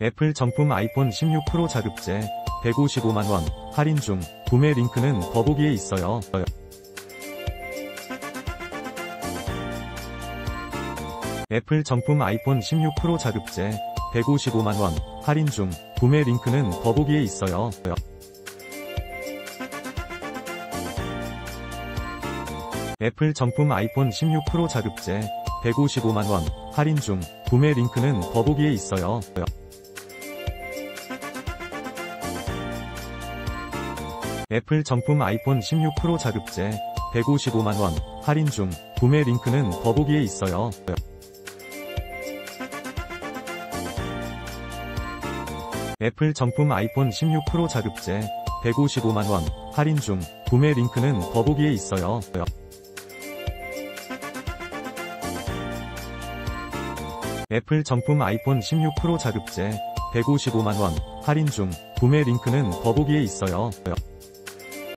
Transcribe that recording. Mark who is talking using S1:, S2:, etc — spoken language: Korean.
S1: 애플 정품 아이폰 16 프로 자급제 155만원 할인 중. 구매 링크는 더보기에 있어요. 애플 정품 아이폰 16 프로 자급제 155만원 할인 중. 구매 링크는 더보기에 있어요. 애플 정품 아이폰 16 프로 자급제 155만원 할인 중. 구매 링크는 더보기에 있어요. 애플 정품 아이폰 16 프로 자급제 155만원 할인 중. 구매 링크는 더보기에 있어요. 애플 정품 아이폰 16 프로 자급제 155만원 할인 중. 구매 링크는 더보기에 있어요. 애플 정품 아이폰 16 프로 자급제 155만원 할인 중. 구매 링크는 더보기에 있어요.